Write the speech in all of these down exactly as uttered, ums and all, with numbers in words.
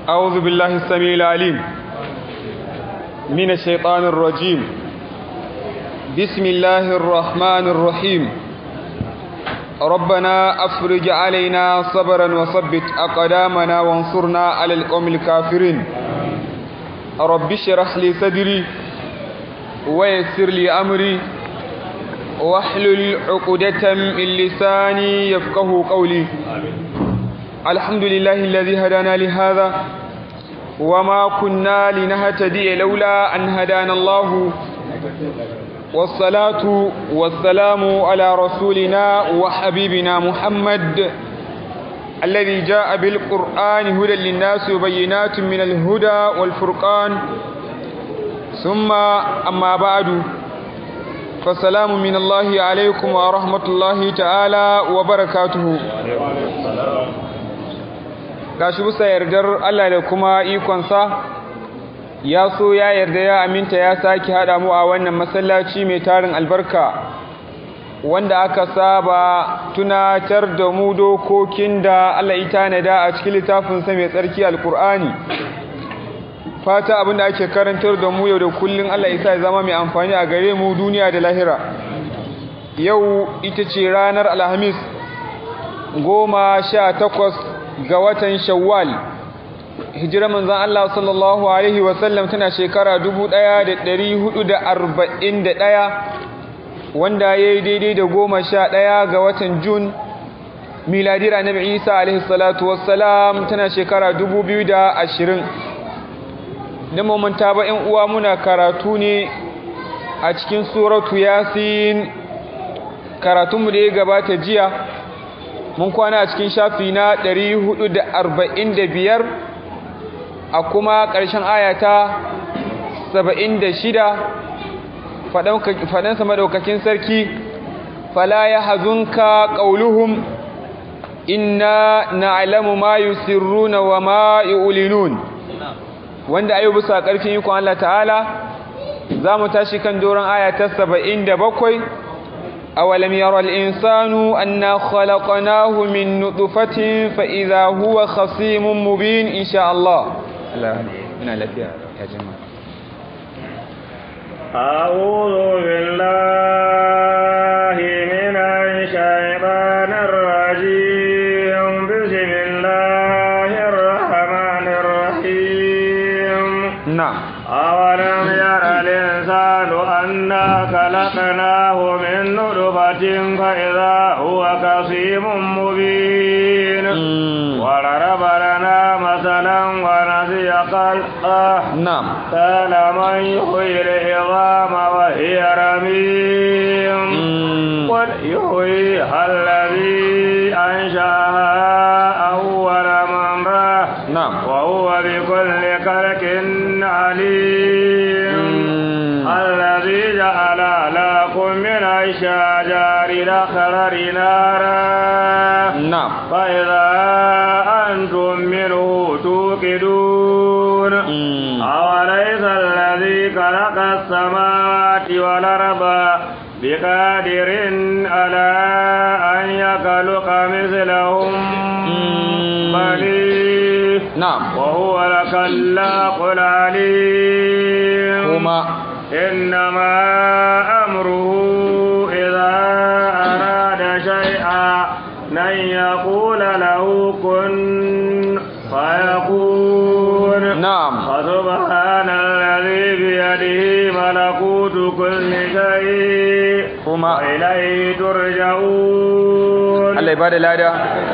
أعوذ بالله السميع العليم من الشيطان الرجيم. بسم الله الرحمن الرحيم. ربنا أفرج علينا صبرا وثبت أقدامنا وانصرنا على القوم الكافرين. رب اشرح لي صدري ويسر لي أمري واحلل عقدة من لساني يفقه قولي. الحمد لله الذي هدانا لهذا وما كنا لنهتدي لولا أن هدانا الله، والصلاة والسلام على رسولنا وحبيبنا محمد الذي جاء بالقرآن هدى للناس وبينات من الهدى والفرقان. ثم أما بعد، فالسلام من الله عليكم ورحمة الله تعالى وبركاته. gashi bisa yardar Allah da kuma ikonsa ya so ya yarda ya aminta ya saki hada mu a wannan masallaci mai tarin albarka wanda aka saba tunatar da mu dokokin da Allah ya tanada a cikin littafin sa mai tsarki alkur'ani. Fata abinda ake karantar da mu yau da kullun Allah ya sa ya zama mai amfani a gare mu duniya da lahira. Yau ita ce ranar Alhamis goma sha takwas ga watan Shawwal, hijirar manzon Allah sallallahu alaihi wasallam tana shekara dubu ɗaya da ɗari hudu da arba'in da ɗaya, wanda yayi daidai da goma sha ɗaya ga watan Jun, miladiyar Annabi Isa alaihi salatu wassalam tana shekara dubu biyu da ashirin. Da mu manta ba ƴan uwa, muna karatu ne a cikin suratu Yasin. Karatunmu da ya gabata jiya mun kwana a cikin shafi na ɗari hudu da arba'in da biyar, a kuma ƙarshen ayata saba'in da shida, faɗansa madaukakin sarki, fala ya hazunka ƙauluhum inna na'lamu ma yusirruna wa ma yu'linun, wanda ayu bisa ƙarfin ikon Allah ta'ala za mu tashi kan doron ayata saba'in da bakwai. أولم يرى الإنسان أنا خلقناه من نطفة فإذا هو خصيم مبين. إن شاء الله من الأفياء يا جماعة. أعوذ بالله من الشيطان الرجيم. بسم الله الرحمن الرحيم. نعم. أولم يرى الإنسان أنا خلقناه من نطفة فإذا هو خصيم مبين. وضرب لنا مثلا ونسي خلقه. نعم. قال من يحيي العظام وهي رميم. قل يحييها الذي أنشأها أول مرة. نعم. وهو بكل خلق عليم. الذي جعل لكم من الشجر الأخضر نارا. نعم. فإذا أنتم منه توقدون. أوليس الذي خلق السماوات والأرض بقادر على أن يخلق مثلهم؟ بلى. نعم. وهو الخلاق العليم. هما إنما أمره إذا أراد شيئا أن يقول له كن فيكون. نعم. فسبحان الذي بيده ملكوت كل شيء هما وإليه ترجعون. Allah ibada lada.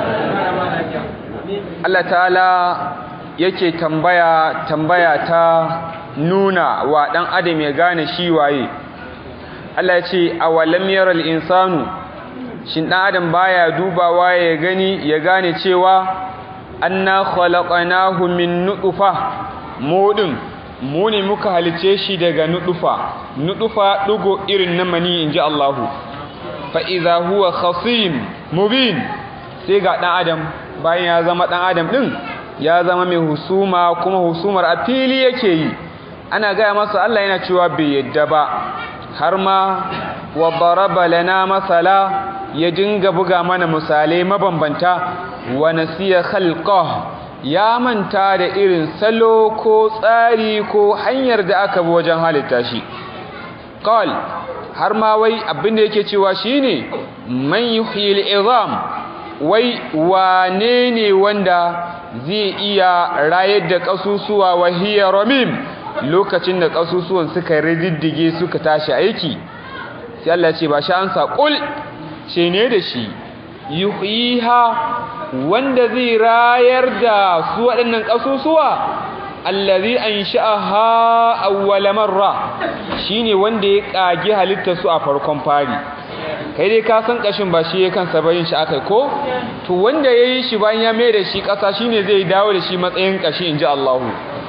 Allah ta'ala yake tambaya tambaya ta nuna wa dan adam ya gane shi waye. Allah ya ce awalam yaral insanu, shin dan adam baya dubawa ya gani ya gane cewa anna khalaqnahu min nutfa, mu din mu ne muka halice shi daga nutfa. Nutfa dugo irin na mani inji Allahu. Fa idza huwa khasim mubin, sai ga dan adam bayan ya zama dan adam din ya zama mai husuma, kuma husumar a fili yake yi. Ana gaya masa Allah yana cewa bai yadda ba, har ma wa daraba lana masala, ya dinga buga mana misalai mabambanta. Wa nasiya khalqah, ya manta da irin salo ko tsari ko hanyar da aka bi wajen halitta shi qal har ma wai abin da yake cewa shine man yuhyil izam wai wane ne wanda zai iya rayar da kasusuwa wa hiya ramim lokacin da kasusuwan suka riddige suka tashi aiki sai Allah ce ba shi an sa qul ce ne da shi yuhyiha wanda zai rayar da su waɗannan kasusuwa allazi ansha'aha awwal marra shine wanda ya kage halitta su a farkon fari kai dai ka san kashin ba shi kansa bayin shi akai ko to wanda yayi shi bayan ya mai da shi kasa shine zai dawo da shi matsayin kashi inji Allah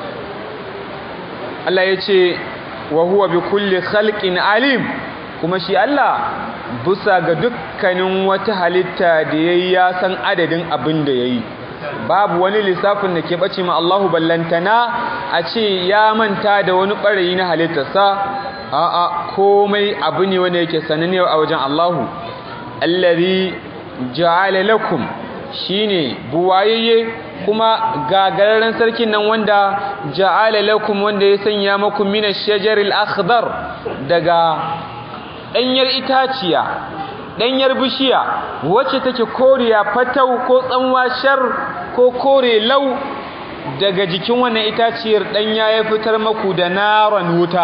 Allah yace wa huwa bi kulli khalqin alim kuma shi Allah bisa ga dukkanin wata halitta da yayi ya san adadin abin da yayi babu wani lissafin da ke bace ma Allahu ballantana a ce ya manta da wani barayi na halittarsa a'a komai abu ne wanda yake sananne a wajen Allahu allazi ja'ala lakum shine buwayeye kuma gagararren sarkin nan wanda ja'ala lakum wanda ya sanya maku minash shajaril akhdar daga danyar itaciya danyar bishiya wacce take koriya fatau ko tsanwa shar ko kore lau daga jikin wannan itaciyar danya ya fitar maku da naran wuta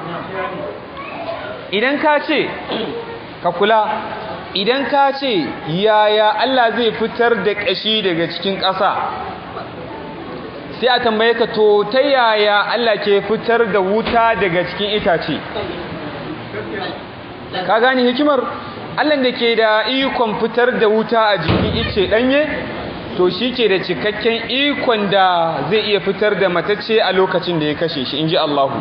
idan ka ce ka kula idan ka ce yaya Allah zai fitar da kashi daga cikin ƙasa sai a tambaye ka to ta yaya Allah ke fitar da wuta daga cikin itace ka gane hikimar Allah da ke da ikon fitar da wuta a jikin ice danye to shi ke da cikakken ikon da zai iya fitar da matacce a lokacin da ya kashe shi inji Allah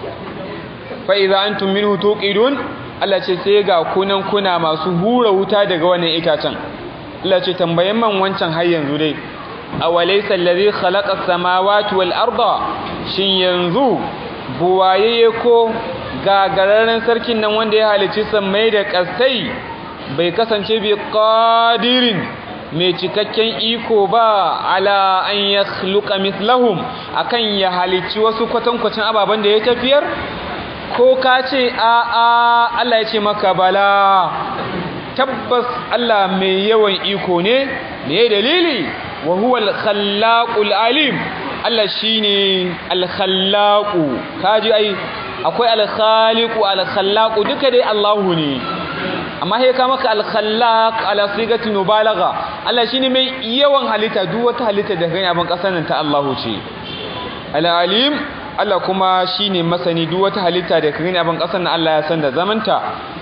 fa idza antum minhu tuqidun Allah ce sai ga kunan kuna masu hura wuta daga wannan itacen Allah ce tambayen man wancan har yanzu dai awalaysa allazi khalaqa as-samawati wal arda shin yanzu buwaye ko gagararren sarkin nan wanda ya halicci sammai da ƙasai bai kasance bi qadirin mai cikakken iko ba ala an yakhluqa mithlahum akan ya halicci wasu kwatankwacin ababen da ya tafiyar ko ka ce a a Allah ya ce maka bala tabbas Allah mai yawan iko ne me dalili wa huwa al-khallaqul alim Allah shine al-khallaqu kaji ai akwai al-khaliqu al-khallaqu duka dai Allahu ne amma sai ka maka al-khallaq ala sigati mubalagha Allah shine mai yawan halitta duk wata halitta da gani abin kasar nan ta Allahu ce al-alim Allah kuma shine masani duk wata halitta da gani abin kasar nan Allah ya san da zamanta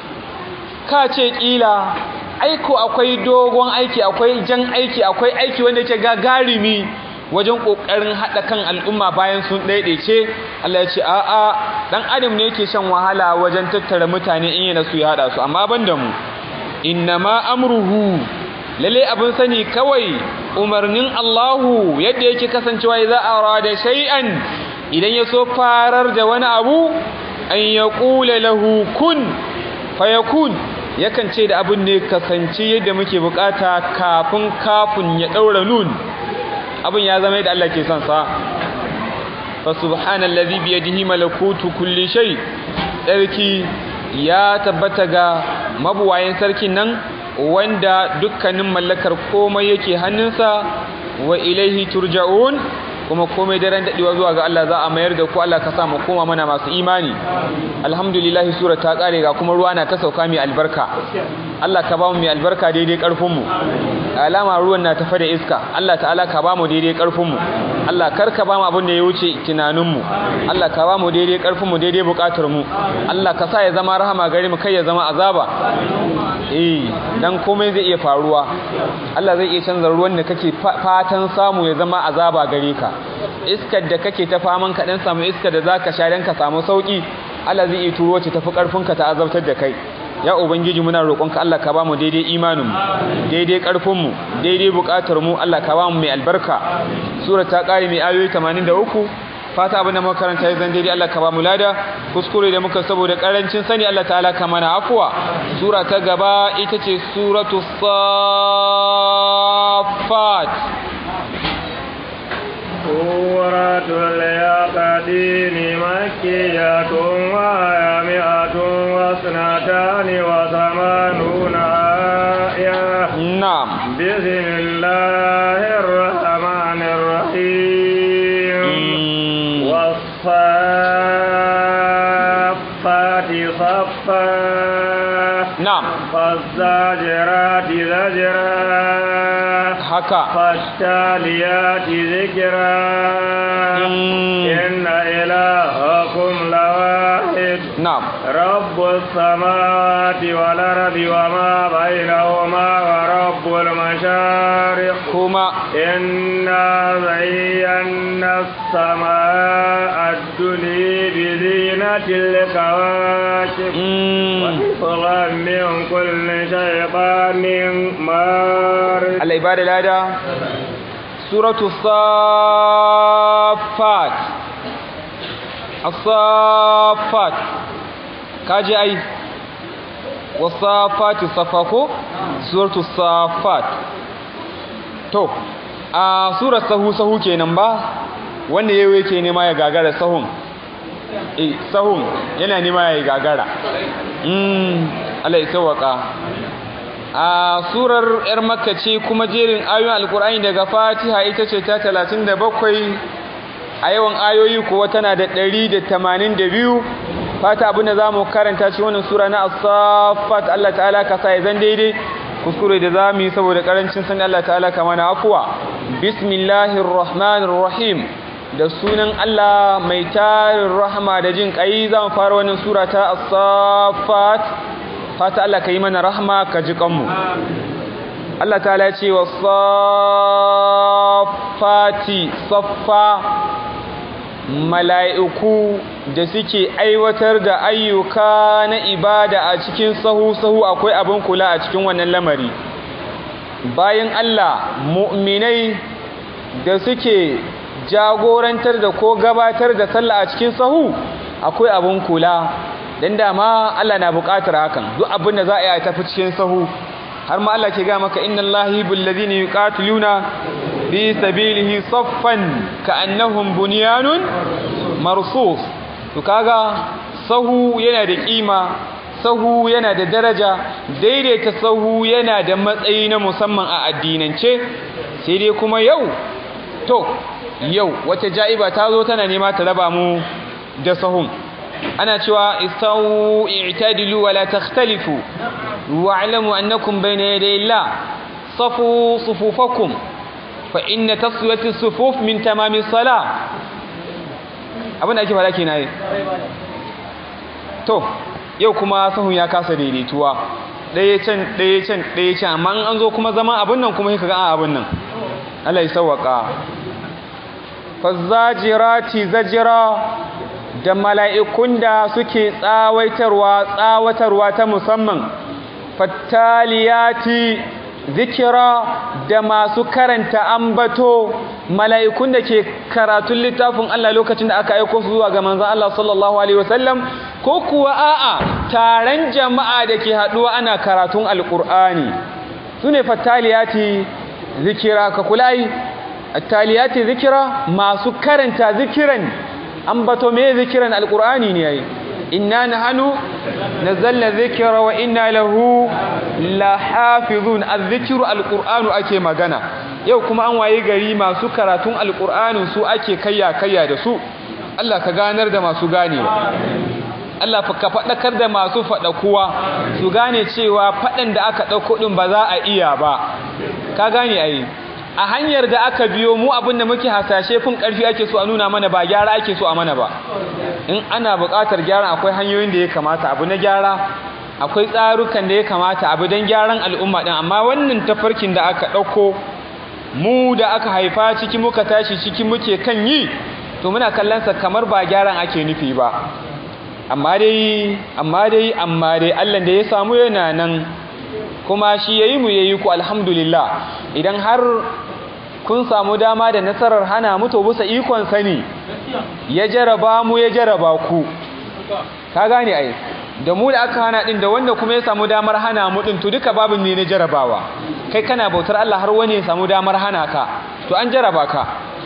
ka ce kila aiko akwai dogon aiki akwai jan aiki akwai aiki wanda yake gagarumi wajen kokarin hada kan al'umma bayan sun daidaice Allah ya ce a a dan adam ne yake shan wahala wajen tattara mutane in yana su ya hada su amma banda mu innama amruhu lalle abin sani kawai umarnin Allahu yadda yake kasancewa idza arada shay'an idan ya so farar da wani abu an yaqula lahu kun fayakun yakan ce da abin ne kasance yadda muke bukata kafin kafin ya daura nun abin ya zama yadda Allah ke son sa fa subhanallazi bi yadihi malakutu kulli shay sarki ya tabbata ga mabuwayin sarkin nan wanda dukkanin mallakar komai yake hannunsa wa ilaihi turja'un kuma komai daren dadewa zuwa ga Allah za a mayar da ku Allah ka sa mu koma mana masu imani alhamdulillah sura ta kare ga kuma ruwa na ta sauka mai albarka Allah ka ba mu mai albarka daidai karfin mu alama ruwan na tafa da iska Allah ta'ala ka ba mu daidai karfin mu Allah kar ka ba mu abin da ya wuce tunanin mu Allah ka ba mu daidai karfin mu daidai bukatar mu Allah ka sa ya zama rahama gare mu kai ya zama azaba eh dan komai zai iya faruwa Allah zai iya canza ruwan da kake fatan samu ya zama azaba gare ka iskar da kake ta faman ka dan samu iskar da zaka sha dan ka samu sauki Allah zai iya turo ce tafi karfin ka ta azabtar da kai ya ubangiji muna roƙonka Allah ka bamu daidai imanin mu daidai karfin mu daidai buƙatar mu Allah ka bamu mai albarka sura ta kare mai ayoyi tamanin da uku fata abin da muka karanta zan daidai Allah ka bamu lada kuskure da muka saboda karancin sani Allah ta'ala ka mana afwa sura ta gaba ita ce suratu saffat سورة اليقظين مكية وهي مئة واثنتان وثمانون آية. نعم. بسم الله الرحمن الرحيم. والصفات صفا. نعم. فالزاجرات زجرا. حكا. فالتاليات ذكرا. إن إلهكم لواحد. نعم. رب السماوات والأرض وما بينهما ورب المشارق. كما. إنا زينا السماء الدنيا بزينة الكواكب وحفظا من كل شيطان مارد. العبادة الأداء سورة الصافات. الصافات kaji ai wasafati safako suratul safat. To a surar sahu sahu kenan ba wanda yayi yake nema ya gagara sahun eh sahun yana nema ya gagara mm Allah ya tawaka. A surar yar makka ce kuma jerin ayoyin alqur'ani daga fatiha ita ce ta talatin da bakwai, a yawan ayoyi kuwa tana da ɗari da tamanin da biyu. fata abinda zamu karanta ci wannan sura na as-saffat Allah ta'ala ka sa ya zan daidai, kuskure da zamu yi saboda karancin sani Allah ta'ala ka mana afwa. Bismillahir rahmanir rahim, da sunan Allah mai tarin rahma da jin kai zamu fara wannan sura ta as-saffat. fata Allah ka yi mana rahma ka ji kanmu. Allah ta'ala ya ce was-saffati saffa, mala'iku da suke aiwatar da ayyuka na ibada a cikin sahu-sahu akwai abin kula a cikin wannan lamari. Bayan Allah mu'minai da suke jagorantar da ko gabatar da sallah a cikin sahu akwai abin kula, don dama Allah na buƙatar hakan duk abin da za a yi a tafi cikin sahu. Har ma Allah ke ga maka inna Allaha yuhibbul ladhina yuqatiluna fi sabilihi saffan ka'annahum bunyanun marsus. To kaga sahu yana da kima, sahu yana da daraja, daidaita sahu yana da matsayi na musamman a addinance. Sai dai kuma yau to yau wata ja'iba ta zo tana nema ta raba mu da sahun. Ana cewa istawu i'tadilu wa la takhtalifu wa'lamu annakum bayna yaday Allah safu sufufakum fa inna taswiyati sufuf min tamami salah. Abinda ake fara kenan. To yau kuma sahun ya kasa daidaituwa, ɗaya can ɗaya can ɗaya can, amma an zo kuma zama abin nan kuma sai kaga a abin nan. Allah ya sauwaka. Fazajirati zajira, da mala'ikun da suke tsawaitarwa tsawatarwa ta musamman. Fattaliyati zikira, da masu karanta ambato, mala'ikun da ke karatun littafin Allah lokacin da aka aiko su zuwa ga manzon Allah sallallahu alaihi wasallam, ko kuwa a'a taron jama'a da ke haduwa ana karatun alqur'ani. Sune fattaliyati zikira. Ka kulai attaliyati zikira, masu karanta zikiran ambato. me zikiran alqur'ani ne yayi. inna nahnu nazzalna dhikra wa inna lahu lahafizun. az-zikru alqur'anu ake magana. Yau kuma an waye gari masu karatun alqur'anin su ake kayya kayya da su. Allah ka ganar da masu ganewa, Allah ka fadakar da masu fadakuwa su gane cewa fadan da aka dauko din ba za a iya ba. Ka gane ai a hanyar da aka biyo mu abinda muke hasashe fin karfi ake so a nuna mana, ba gyara ake so a mana ba. In ana buƙatar gyara akwai hanyoyin da ya kamata abu na gyara, akwai tsarukan da ya kamata abu don gyaran al'umma din. Amma wannan tafarkin da aka ɗauko mu da aka haifa ciki muka tashi ciki muke kan yi, to muna kallon sa kamar ba gyaran ake nufi ba. Amma dai amma dai amma dai Allah da ya samu yana nan, kuma shi yayi mu yayi ku alhamdulillah. Idan har kun samu dama da nasarar hana mu to bisa ikon sani ya jaraba mu ya jaraba ku. Ka gane ai da mu da aka hana din da wanda kuma ya samu damar hana mu din, to duka babin ne na jarabawa. Kai kana bautar Allah har wani ya samu damar hana ka, to an jaraba ka.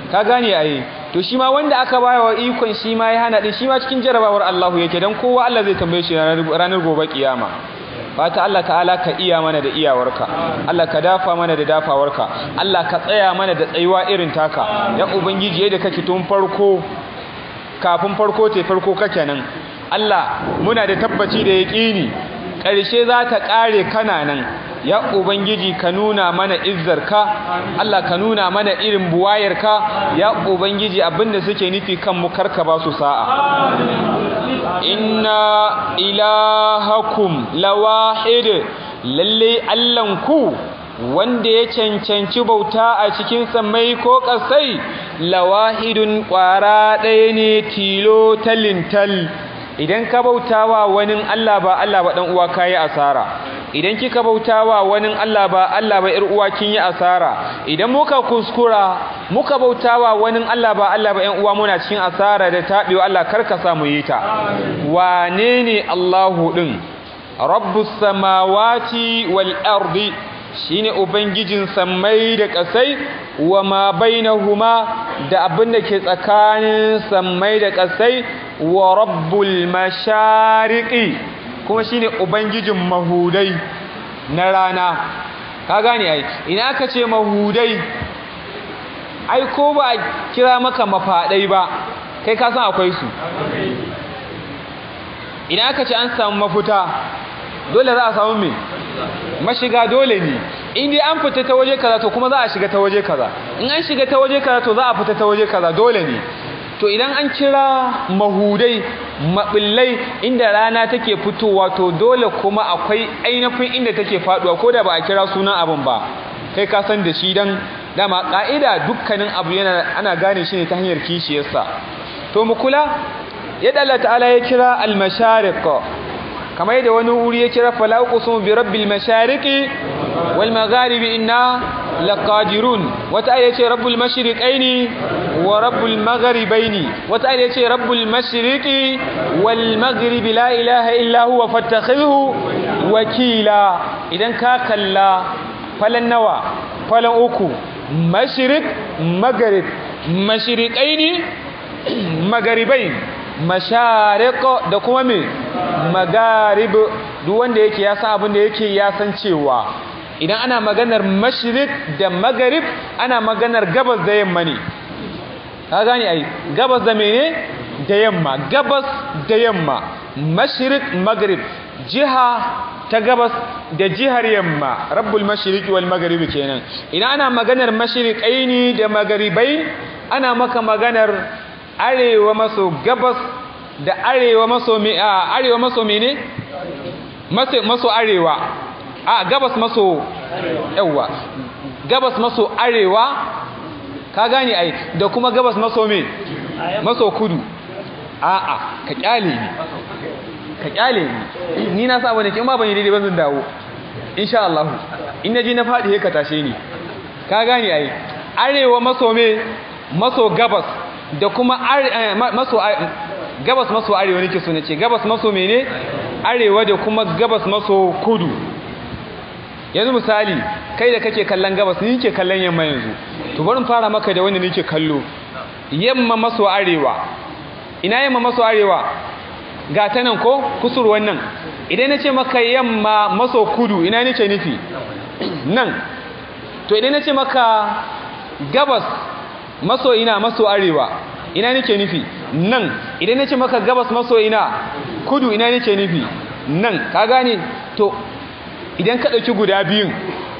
ka gane ai to shi ma wanda aka bayar wa ikon shi ma ya hana din shi ma cikin jarabawar Allah yake dan kowa Allah zai tambaye shi ranar gobe kiyama fata Allah ta'ala ka iya mana da iyawarka Allah ka dafa mana da dafawarka Allah ka tsaya mana da tsayuwa irin taka ya ubangiji yadda kake tun farko kafin farko te farko kake nan Allah muna da tabbaci da yaqini ƙarshe za ta ƙare kana nan ya ubangiji ka nuna mana izzarka Allah ka nuna mana irin buwayarka ya ubangiji abinda suke nufi kan mu karka ba su sa'a inna ilahakum lawahid lalle allanku wanda ya cancanci bauta a cikin samai ko kasai lawahidun kwara ɗaya ne tilo talintal idan ka bautawa wani Allah ba Allah ba dan uwa kai asara idan kika bautawa wani Allah ba Allah ba ir uwa kin yi asara idan muka kuskura muka bautawa wani Allah ba Allah ba ƴan uwa muna cikin asara da tabewa Allah karka samu yi ta wane ne Allahu din rabbus samawati wal ardi shine ubangijin sammai da kasai wa ma bainahuma da abin da ke tsakanin sammai da kasai wa rabbul mashariqi kuma shine ubangijin mahudai na rana ka gane ai ina aka ce mahudai ai ko ba kira maka mafadai ba kai ka san akwai su ina aka ce an samu mafuta dole za a samu me mashiga dole ne in dai an fita ta waje kaza to kuma za a shiga ta waje kaza in an shiga ta waje kaza to za a fita ta waje kaza dole ne to idan an kira mahudai mabillai inda rana take fitowa to dole kuma akwai ainihin inda take faduwa ko da ba a kira sunan abin ba kai ka san da shi dan dama ka'ida dukkanin abu yana ana gane shi ne ta hanyar kishiyarsa to mu kula yadda Allah ta'ala ya kira al-mashariq kamar yadda wani wuri ya kira fala uqsimu bi rabbil mashariqi wal magharibi inna laqadirun wata aya ce rabbul mashriqaini wa rabbul magharibaini wata aya ce rabbul mashriqi wal maghribi la ilaha illa huwa fattakhidhu wakila idan ka kalla falan nawa falan uku mashriq maghrib mashriqaini magharibain mashariq da kuma me magarib duk wanda yake ya san abin da yake ya san cewa idan ana maganar mashriq da magarib ana maganar gabas da yamma ne ka gani ai gabas da mene da yamma gabas da yamma mashriq magarib jiha ta gabas da jihar yamma rabbul mashriqi wal magharibi kenan idan ana maganar mashriqaini da magharibai ana maka maganar arewa maso gabas da arewa maso me arewa maso mene maso maso arewa a gabas maso yawa gabas maso arewa ka gane ai da kuma gabas maso me maso kudu a a ka kyale ni ka kyale ni ni na sa bane kin ma ban yi daidai ban zan dawo insha Allah in naji na fadi he ka tashe ni ka gane ai arewa maso me maso gabas da kuma maso gabas maso arewa nake so nace gabas maso mene arewa da kuma gabas maso kudu yanzu misali kai da kake kallon gabas ni nake kallon yamma yanzu to bari in fara maka da wanda nake kallo yamma maso arewa ina yamma maso arewa ga ta nan ko kusur wannan idan nace maka yamma maso kudu ina nake nufi nan to idan nace maka gabas maso ina maso arewa ina nake nufi nan idan nace maka gabas maso ina kudu ina nake nufi nan ka gane to idan ka dauki guda biyun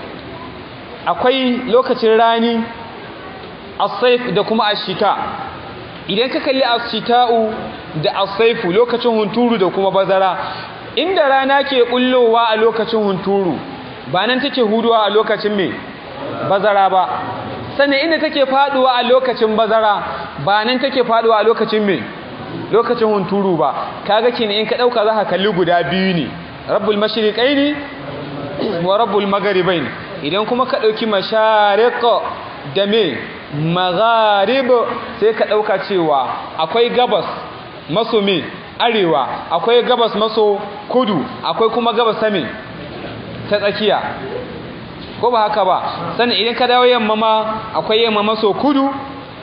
akwai lokacin rani as-sayf da kuma ash-shita idan ka kalli as-shita'u da as-sayfu lokacin hunturu da kuma bazara inda rana ke kullowa a lokacin hunturu ba nan take huduwa a lokacin me bazara ba sannan inda take faduwa a lokacin bazara ba nan take faduwa a lokacin me lokacin hunturu ba kaga kenan in ka dauka zaka kalli guda biyu ne rabbul mashriqaini wa rabbul magharibain idan kuma ka dauki mashariq da me magharib sai ka dauka cewa akwai gabas maso me arewa akwai gabas maso kudu akwai kuma gabas ta me ta tsakiya ko ba haka ba sannan idan ka dawo yamma ma akwai yamma maso kudu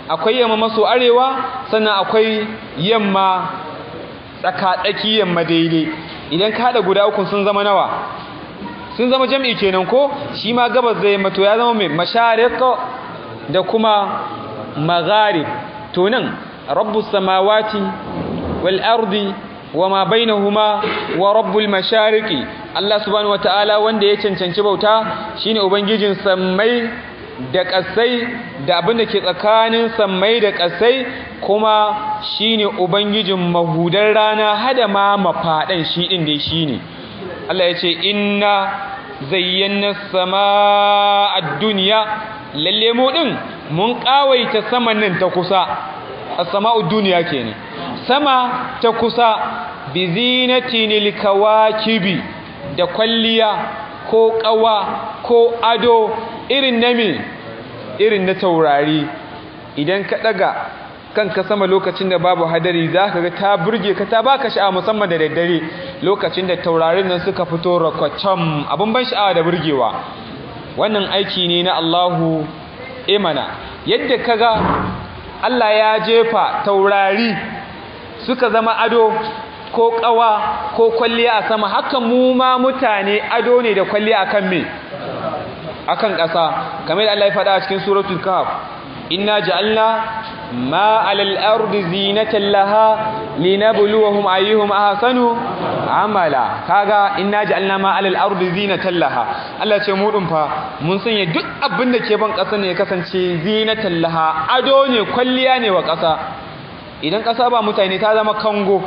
akwai yamma maso arewa sannan akwai yamma tsaka-tsaki yamma daidai idan ka haɗa guda uku sun zama nawa sun zama jam'i kenan ko shi ma gabas da yamma to ya zama mai mashariq da kuma magharib to nan rabbus samawati wal ardi wama bainahuma wa rabbul mashariqi Allah subhanahu wataala wanda ya cancanci bauta shine ubangijin sammai da ƙasai da abin da ke tsakanin sammai da ƙasai kuma shine ubangijin mahudan rana hada ma mafadan shi din dai shine Allah ya ce inna zayyana samaa ad-dunya lalle mu din mun kawaita saman nan ta kusa as-samaa'u ad-dunya kenan sama ta kusa bi zinatinil kawakibi da kwalliya ko kawa ko ado irin na me irin na taurari idan ka daga kanka sama lokacin da babu hadari zaka ga ta burge ka ta baka sha'awa musamman da daddare lokacin da taurarin nan suka fito rakwacam abun ban sha'awa da burgewa wannan aiki ne na Allahu imana yadda kaga Allah ya jefa taurari suka zama ado ko kawa ko kwalliya a sama haka mu ma mutane ado ne da kwalliya akan me akan ƙasa kamar da Allah ya faɗa a cikin suratul kahf inna ja'alna ma 'alal ardi zinatan laha linabluwahum ayyuhum ahsanu amala kaga inna ja'alna ma 'alal ardi zinatan laha Allah ce mu din fa mun sanya duk abin da ke ban ƙasa ne ya kasance zinatan laha ado ne kwalliya ne wa ƙasa idan ƙasa ba mutane ta zama kango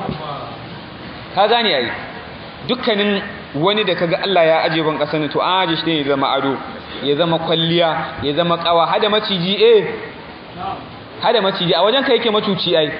ka gane ai dukkanin wani da kaga Allah ya aje ban ƙasa ne to an aje shi ne ya zama ado ya zama kwalliya ya zama kawa hada maciji eh hada maciji a wajen ka yake macuci ai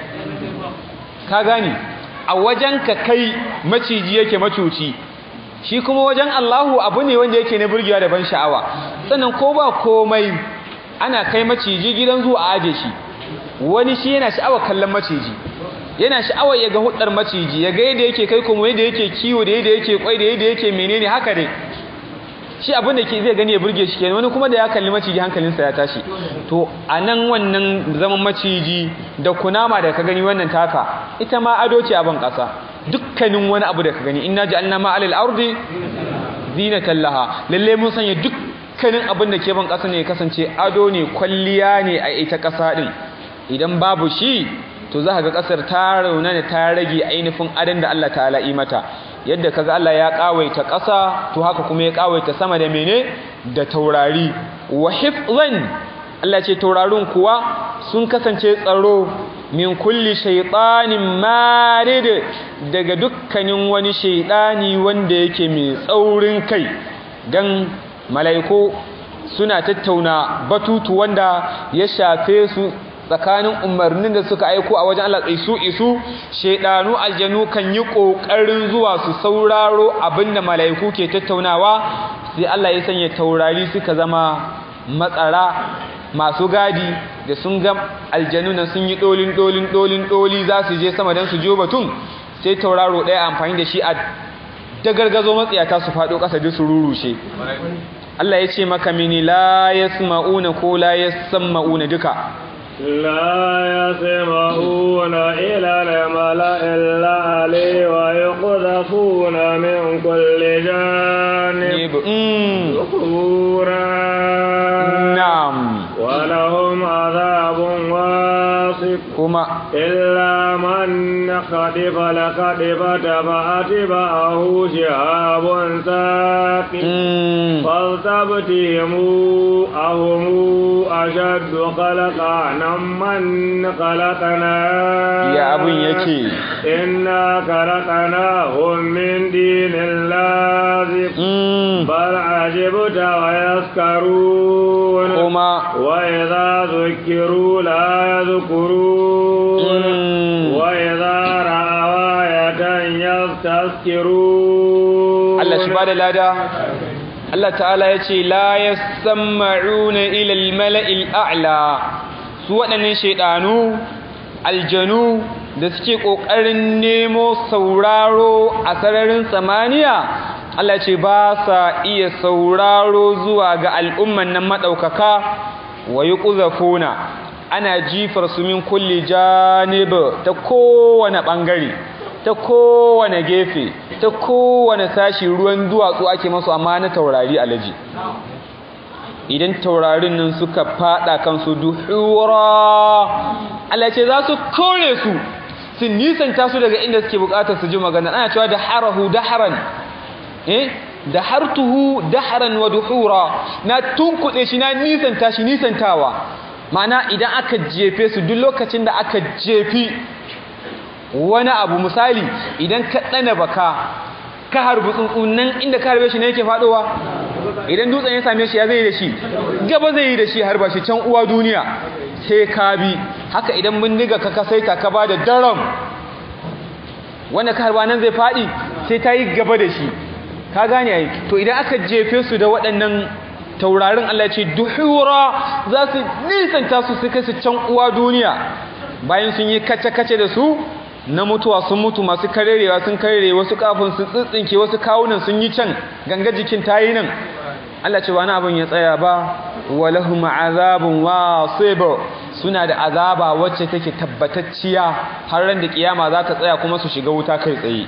ka gane a wajen ka kai maciji yake macuci shi kuma wajen Allahu abu ne wanda yake na burgewa da ban sha'awa sannan ko ba komai ana kai maciji gidan zuwa a aje shi wani shi yana sha'awar kallon maciji yana sha'awar ya ga hudar maciji ya ga yadda yake kai kuma yadda yake kiwo da yadda yake kwai da yadda yake menene haka dai shi abin da ke zai gani ya burge shi kenan wani kuma da ya kalli maciji hankalinsa ya tashi to anan wannan zaman maciji da kunama da ka gani wannan taka ita ma ado ce a ban kasa dukkanin wani abu da ka gani inna ja'alna ma 'alal ardi zinatan laha lalle mun sanya dukkanin abin da ke ban kasa ne ya kasance ado ne kwalliya ne a ita kasa din idan babu shi to za ka ga kasar ta rauna ne ta rage ainihin adan da Allah ta'ala yi mata yadda kaga Allah ya kawaita ƙasa to haka kuma ya kawaita sama da mene da taurari wa hifzan Allah ce taurarin kuwa sun kasance tsaro min kulli shaytanin marid daga dukkanin wani shaytani wanda yake mai tsaurin kai dan malaiku suna tattauna batutu wanda ya shafe su tsakanin umarnin da suka aiko a wajen Allah isu isu shedanu aljanu kan yi kokarin zuwa su sauraro abinda malaiku ke tattaunawa sai Allah ya sanya taurari suka zama matsara masu gadi da sun ga aljanu nan sun yi dolin dolin dolin doli za su je sama dan su jo batun sai tauraro daya amfani da shi a dagargazo matsiyata su fado kasa da su rurushe Allah ya ce maka mini la yasma'una ko la yasammauna duka لا يسمعون إلى الملأ الأعلى ويقذفون من كل جانب دحورا نعم ولهم عذاب واصب إلا من خطف لخطفة فأتبعه شهاب ثاقب فاستبتهموا أهم أشد خلقا من خلقنا يا أبو يكي إنا خلقناهم من دين لازم بل عجبت ويسكرون وإذا ذكروا لا يذكرون وإذا رأوا آية يستسكرون الله سبحانه وتعالى Allah ta'ala ya ce la yasma'una ila al-mala'il a'la su waɗannan shaidanu aljanu da suke ƙoƙarin nemo sauraro a sararin samaniya Allah ce ba sa iya sauraro zuwa ga al'umman nan maɗaukaka wa yuqzafuna ana jifar su min kulli janib ta kowane bangare ta kowane gefe ta kowane sashi ruwan duwatsu ake masu amma na taurari alaji idan taurarin nan suka fada kansu duhura Allah ce za su kore su su nisanta su daga inda suke bukatar su ji magana ana cewa da harahu daharan eh da hartuhu daharan wa duhura na tunkuɗe shi na nisanta shi nisantawa ma'ana idan aka jefe su duk lokacin da aka jefi wani abu misali idan ka ɗana baka ka harbi tsuntsun nan inda ka harbe shi ne yake faɗowa idan dutsen ya same shi ya zai da shi gaba zai yi da shi harba shi can uwa duniya sai ka bi haka idan bindiga ka kasaita ka ba da daram wanda ka harba nan zai faɗi sai ta yi gaba da shi ka gane ai to idan aka jefe su da waɗannan taurarin Allah ce duhura za su nisanta su su kai su can uwa duniya bayan sun yi kace-kace da su na mutuwa sun mutu masu karerewa sun karere wasu kafin sun tsitsinke wasu kawunan sun yi can ganga jikin tayi nan Allah ce wani abin ya tsaya ba walahum azabun wasib suna da azaba wacce take tabbatacciya har ran da kiyama za ta tsaya kuma su shiga wuta kai tsaye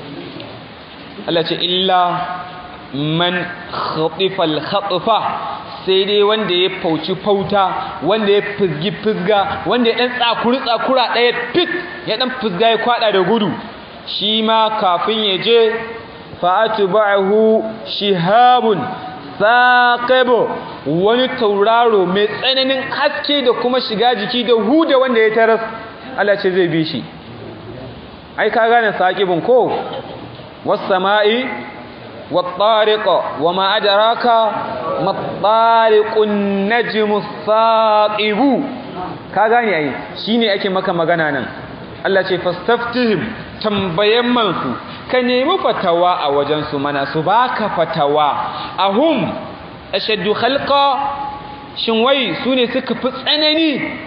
Allah ce illa man khatifa al-khatfa sai dai wanda ya fauci fauta wanda ya fizgi fizga wanda ya dan tsakuri tsakura daya fit ya dan fizga ya kwada da gudu shi ma kafin ya je fa'atba'ahu shihabun saqib wani tauraro mai tsananin haske da kuma shiga jiki da huda wanda ya taras Allah ce zai bi shi ai ka gane saqibun ko was sama'i والطارق وما أدراك ما الطارق النجم الثاقب كاغاني أي شيني أكي مكا مغانا الله شي فاستفتهم تنبين منسو كنيم فتوى أوجنسو منا سباك فتوى أهم أشد خلقا شنوي سوني سك فتسأنني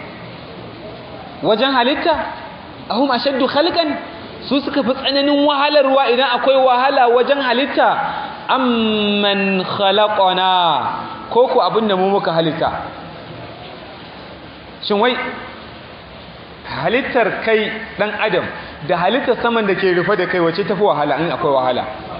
وجن هلتا أهم أشد خلقا su suka fi tsananin wahalarwa idan akwai wahala wajen halitta amman khalaqana ko ku abinda mu muka halitta shin wai halittar kai dan adam da halittar saman da ke rufe da kai wace tafi wahala in akwai wahala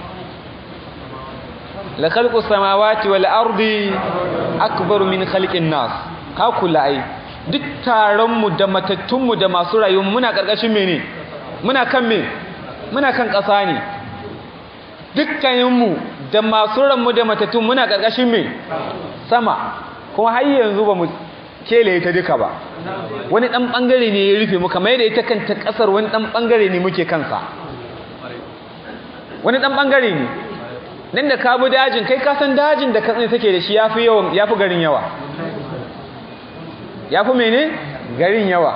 la khalqu samawati wal ardi akbar min khalqin nas ka kula ai duk taron mu da matattun mu da masu rayuwa muna karkashin mene muna kan me muna kan ƙasa ne dukkaninmu da masu ranmu da matatun muna ƙarƙashin me sama kuma har yanzu ba mu kele ta duka ba wani ɗan ɓangare ne ya rufe mu kamar yadda ita kanta ƙasar wani ɗan ɓangare ne muke kansa wani ɗan ɓangare ne nan da ka bi dajin kai ka san dajin da katsina take da shi ya fi yawan ya fi garin yawa ya fi mene garin yawa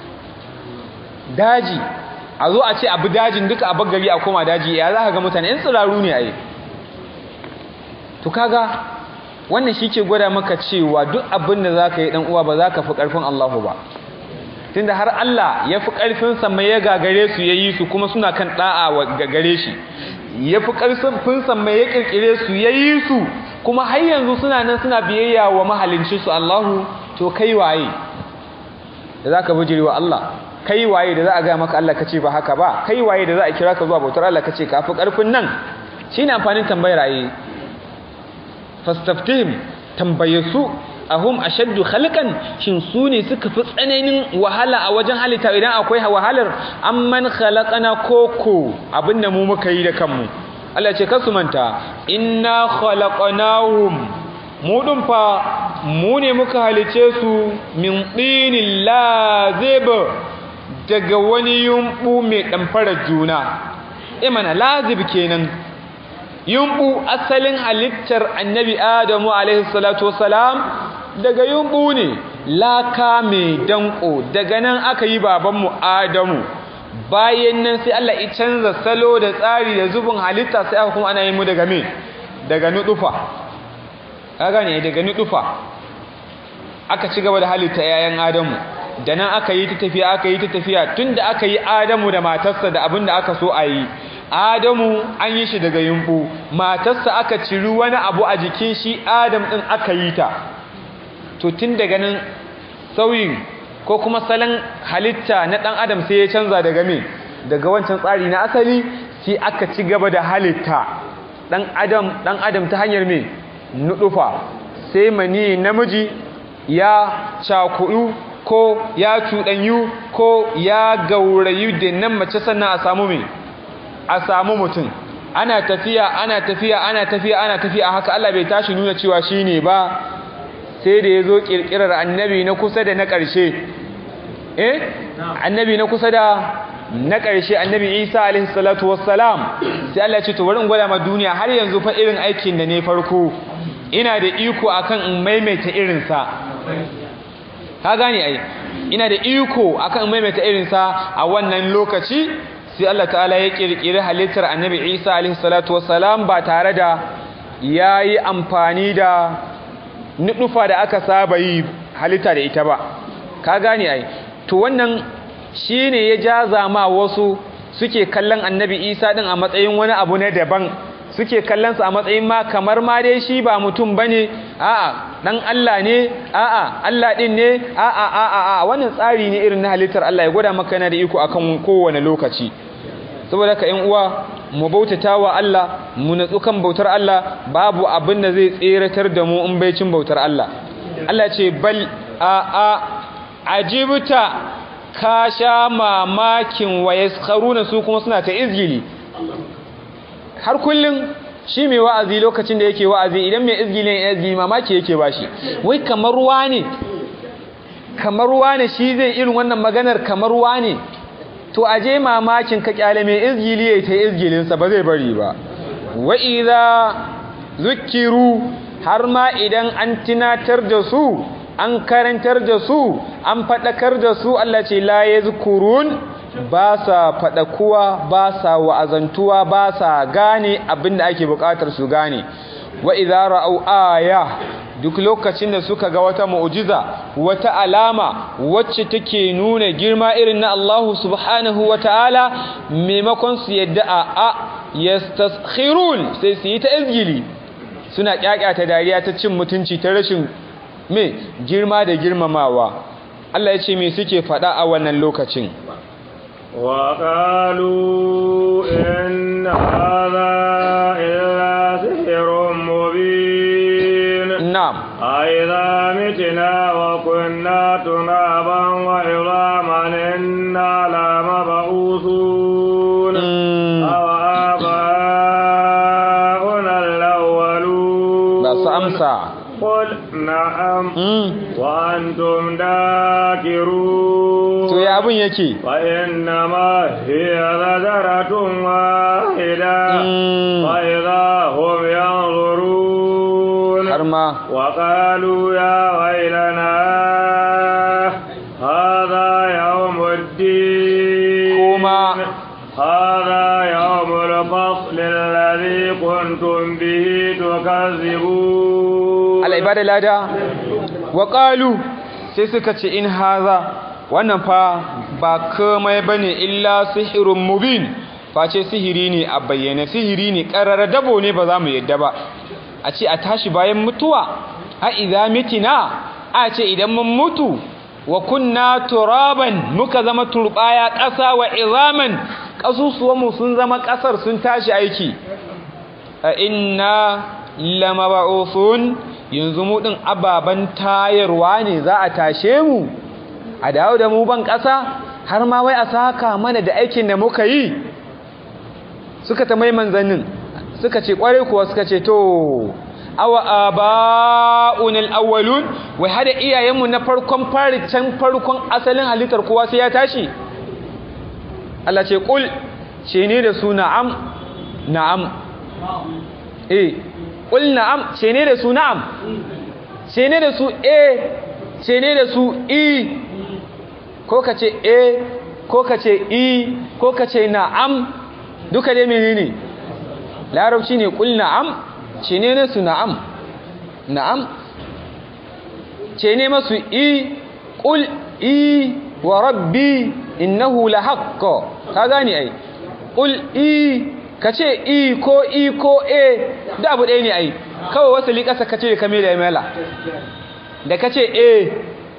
daji a zo a ce abu dajin duka a bagari a koma daji ya za ka ga mutane yan tsiraru ne a yi to kaga wannan shi ke gwada maka cewa duk abin da za ka yi uwa ba za ka fi ƙarfin Allahu ba tunda har Allah ya fi ƙarfinsa mai ya gagare su ya yi su kuma suna kan ɗa'a ga gare shi ya fi ƙarfinsa mai ya ƙirƙire su ya yi su kuma har yanzu suna nan suna biyayya wa mahalincinsu Allahu to kai waye da za ka bijiri wa Allah kai waye da za a ga maka Allah kace ba haka ba kai waye da za a kira ka zuwa bautar Allah kace ka fi karfin nan shine amfanin tambayar ayi fastaftihim tambayasu ahum ashaddu khalqan shin su ne suka fi tsananin wahala a wajen halitta idan akwai wahalar amman khalaqana koko abinda mu muka yi da kanmu Allah ce kasu manta inna khalaqnahum mu dun fa mu ne muka halice su min dinil lazib daga wani yumbu mai ɗamfara juna imana lazib kenan yumbu asalin halittar annabi adamu alaihi salatu wasalam daga yumbu ne laka mai danko daga nan aka yi babanmu adamu bayan nan sai Allah ya canza salo da tsari da zubin halitta sai aka kuma ana yi mu daga me daga nudufa kaga ne daga nudufa aka ci gaba da halitta yayan adamu da nan aka yi ta tafiya aka yi ta tafiya tunda aka yi Adamu da matarsa da abin da aka so a yi Adamu an yi shi daga yumbu matarsa aka ciri wani abu a jikin shi Adam din aka yi ta to tun daga nan sauyin ko kuma salon halitta na ɗan adam sai ya canza daga me daga wancan tsari na asali sai aka ci gaba da halitta ɗan adam ɗan adam ta hanyar me nuɗufa sai mani namiji ya cakudu ko ya cuɗanyu ko ya gaurayu da nan mace sannan a samu me a samu mutum ana tafiya ana tafiya ana tafiya ana tafiya haka Allah bai tashi nuna cewa shine ba sai da yazo kirkirar annabi na kusa da na ƙarshe eh annabi na kusa da na ƙarshe annabi Isa alaihi salatu wassalam sai Allah ya ce to bari in gwada ma duniya har yanzu fa irin aikin da ne farko ina da iko akan in maimaita irin sa ka gane ai ina da iko akan in maimaita irin sa a wannan lokaci sai Allah ta'ala ya kirkiri halittar annabi Isa alaihi salatu wassalam ba tare da yayi amfani da nudufa da aka saba yi halitta da ita ba ka gane ai to wannan shine ya jaza ma wasu suke kallon annabi Isa din a matsayin wani abu na daban suke kallon sa a matsayin ma kamar ma dai shi ba mutum bane a'a dan Allah ne a'a Allah din ne a'a a'a a'a wannan tsari ne irin na halittar Allah ya gwada maka yana da iko akan kowane lokaci saboda ka ƴan uwa mu bautatawa Allah mu natsu kan bautar Allah babu abin da zai tseratar da mu in bai cin bautar Allah Allah ce bal a a ajibta ka sha mamakin wa yaskharuna su kuma suna ta izgili har kullun shi mai wa'azi lokacin da yake wa'azi idan mai izgili ne izgili mamaki yake bashi wai kamar ruwa ne kamar ruwa ne shi zai irin wannan maganar kamar ruwa ne to aje mamakin ka kyale mai izgili yayi ta izgilin sa ba zai bari ba wa idza zukiru har ma idan an tinatar da su an karantar da su an fadakar da su Allah ce la yazkurun ba sa fadakuwa ba sa wa'azantuwa ba sa gane abinda ake bukatar su gane wa idza ra'au aya duk lokacin da suka ga wata mu'jiza wata alama wacce take nuna girma irin na Allah subhanahu wataala maimakon su yadda a yastaskhirun sai su yi ta izgili suna kyakkyata dariya ta cin mutunci ta rashin me girma da girmamawa Allah ya ce me suke fada a wannan lokacin wa qalu inna hadha illa sihrun mubin na'am aidha mitna wa kunna tunaban wa idhaman inna la mab'uthun aw aba'una al-awwalun ba su amsa قل نعم وأنتم داكرون to ya abun yake فإنما هي زجرة واحدة فإذا هم ينظرون harma وقالوا يا ويلنا هذا يوم الدين kuma هذا يوم الفصل الذي كنتم به تكذبون Allah ibada lada wa qalu sai suka ce in haza wannan fa ba komai bane illa sihirun mubin face sihiri ne a bayyane sihiri ne karara dabo ne ba za mu yadda ba a ce a tashi bayan mutuwa a idza mitina a ce idan mun mutu wa kunna turaban muka zama turbaya ƙasa wa izaman ƙasusuwanmu sun zama ƙasar sun tashi aiki a inna lamab'uthun yanzu mu din ababan tayarwa ne za a tashe mu a dawo da mu ban ƙasa har ma wai a saka mana da aikin da muka yi suka ta mai manzannin suka ce kware kuwa suka ce to awa aba'unal awwalun wai hada iyayenmu na farkon fari can farkon asalin halittar kowa sai ya tashi Allah ce kul ce ne da su na'am na'am eh kul na'am ce ne da su na'am ce ne da su eh ce ne da su i ko ka ce eh ko ka ce i ko ka ce na'am duka dai menene larabci ne kul na'am ce ne da su na'am na'am ce ne masu i kul i wa rabbi innahu lahaqq ka gane ai kul i kace i ko i ko e da abu ɗaya ne ai kawai wasali ƙasa kace ka mai da mala da kace e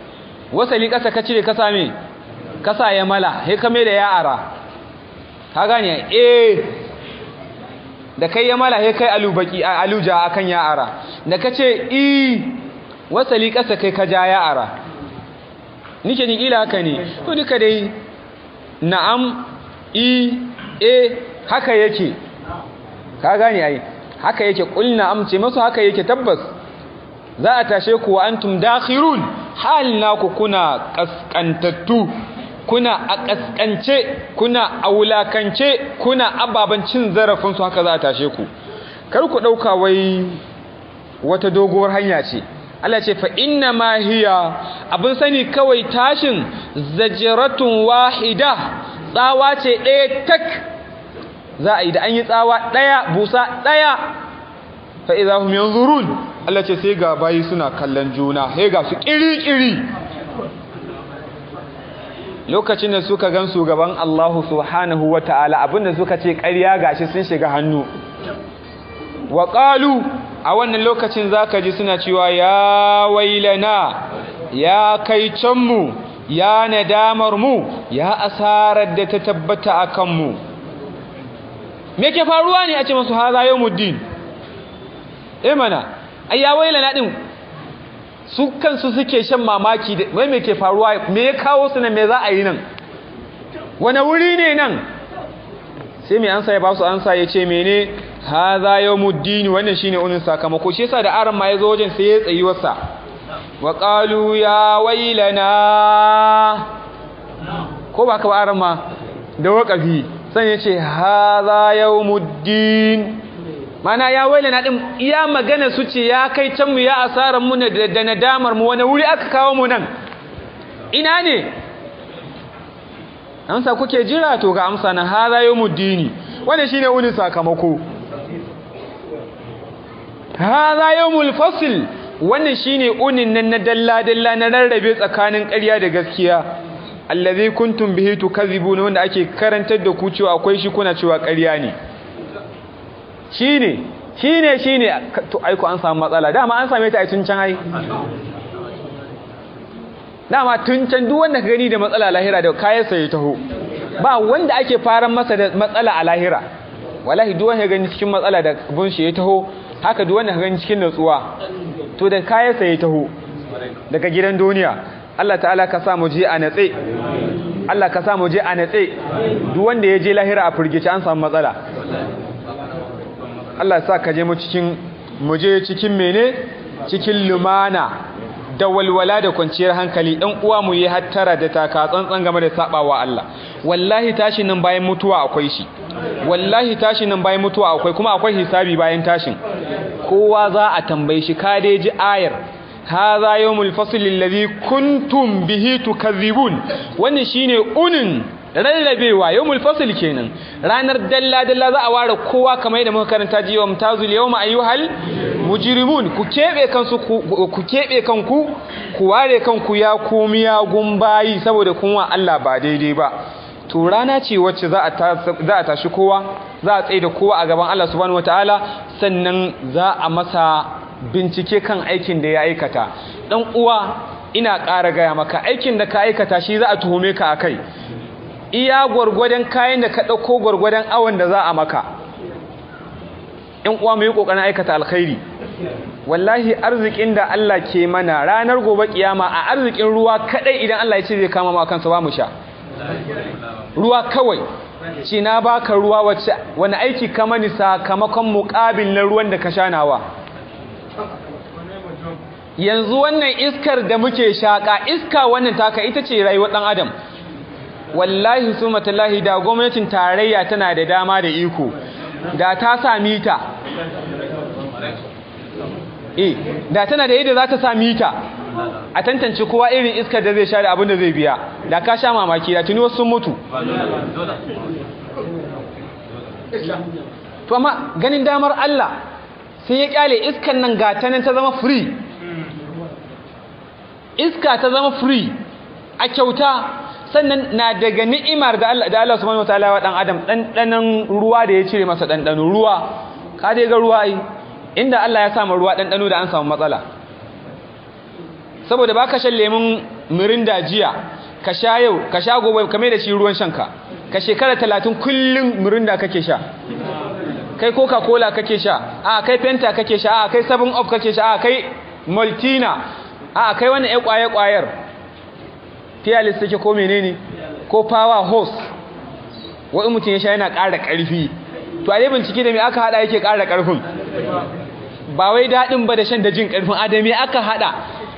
wasali ƙasa ka cire ka same ka sa ya mala sai ka mai da ya ara ka gane eh da kai ya mala sai kai alubaki aluja akan ya ara da ka ce i wasali ƙasa kai ka ja ya ara nike ni kila haka ne to duka dai na'am i e haka yake ka gane ai haka yake qul na'am ce masu haka yake tabbas za a tashe ku wa antum dakhirun hal naku kuna kaskantattu kuna a kaskance kuna aulakance kuna ababan cin zarafin su haka za a tashe ku kar ku dauka wai wata doguwar hanya ce Allah ce fa inna ma hiya abin sani kawai tashin zajratun wahida tsawa ce ɗaya tak za a yi da an yi tsawa ɗaya busa ɗaya fa idza hum yanzurun Allah ce sai ga bayi suna kallon juna sai ga su kiri-kiri lokacin da suka gan su gaban Allah subhanahu wataala abinda suka ce ƙarya gashi sun shiga hannu wa qalu a wannan lokacin zaka ji suna cewa ya wailana ya kai canmu ya nadamar mu ya asarar da ta tabbata akan mu me ke faruwa ne a ce musu haza yawmuddin eh mana ai ya wailana din su kansu suke shan mamaki da wai me ke faruwa me ya kawo su nan me za a yi nan wani wuri ne nan sai mai ansa ya ba su ansa ya ce mene haza yawmuddin wannan shine unin sakamako shi yasa da aran ma yazo wajen sai ya tsayi wasa wa qalu ya wailana ko ba ka ba aran ma da waqafi sai ya ce haza yawmuddin mana ya wailana din iya magana su ce ya kai can mu ya asaran mu da nadamar mu wani wuri aka kawo mu nan ina ne amsa kuke jira to ga amsa na haza yawmuddin wannan shine unin sakamako hadha yawmul fasl wannan shine unin nan na dalla dalla na rarrabe tsakanin ƙarya da gaskiya allazi kuntum bihi tukazibuna wanda ake karantar da ku cewa akwai shi kuna cewa ƙarya ne shine shine shine to aiko an samu matsala dama an same ta a tun can ai dama tun can duk wanda ka gani da matsala lahira da kayan sa ya taho ba wanda ake faran masa da matsala a lahira wallahi duk wanda ka gani cikin matsala da bun shi ya taho haka duk wanda ka gani cikin nutsuwa to da kayansa ya taho daga gidan duniya Allah ta'ala ka sa mu je a natse Allah ka sa mu je a natse duk wanda ya je lahira a furgice an samu matsala Allah ya sa ka je mu cikin mu je cikin mene cikin lumana da walwala da kwanciyar hankali ɗan uwa mu yi hattara da taka tsantsan game da sabawa Allah wallahi tashin nan bayan mutuwa akwai shi wallahi tashin nan bayan mutuwa akwai kuma akwai hisabi bayan tashin kowa za a tambaye shi ka dai ji ayar hadha yawmul fasl alladhi kuntum bihi tukadhibun wannan shine unin rarrabewa yawmul fasl kenan ranar dalla dalla za a ware kowa kamar yadda muka karanta jiya mutazul yawma ayyuhal mujrimun ku kebe kansu ku kebe kanku ku ware kanku ya komiya gumbayi saboda kunwa Allah ba daidai ba to rana ce wacce za a za a tashi kowa za a tsaye da kowa a gaban Allah subhanahu wataala sannan za a masa bincike kan aikin da ya aikata dan uwa ina ƙara gaya maka aikin da ka aikata shi za a tuhume ka akai iya gwargwadon kayan da ka dauko gwargwadon awon da za a maka in uwa mu yi kokarin aikata alkhairi wallahi arzikin da Allah ke mana ranar gobe kiyama a arzikin ruwa kadai idan Allah ya ce zai kama mu kansa ba mu sha ruwa kawai ce na baka ruwa wacce wani aiki ka mani sakamakon muƙabil na ruwan da ka sha nawa yanzu wannan iskar da muke shaka iska wannan taka ita ce rayuwar dan adam wallahi sumatallahi da gwamnatin tarayya tana da dama da iko da ta sami ta eh da tana da yadda za ta sami ta a tantance kowa irin iskar da zai sha da abin da zai biya da ka sha mamaki da tuni wasu sun mutu to amma ganin damar Allah sai ya kyale iskar nan ga ta nan ta zama free iska ta zama free a kyauta sannan na daga ni'imar da Allah da Allah subhanahu wataala wa dan adam dandanan ruwa da ya cire masa dandano ruwa ka dai ga ruwa ai inda Allah ya sa ruwa dandano da an samu matsala saboda baka shan lemun mirinda jiya ka sha yau ka sha gobe ka mai da shi ruwan shanka ka shekara talatin kullum mirinda kake sha kai coca cola kake sha a kai fenta kake sha a kai seven up kake sha a kai maltina a kai wannan ai kwaye kwayar fearless take ko menene ko power horse wai mutum ya sha yana ƙara ƙarfi to a dai bincike da me aka hada yake ƙara ƙarfin ba wai daɗin ba da shan da jin ƙarfin adami aka hada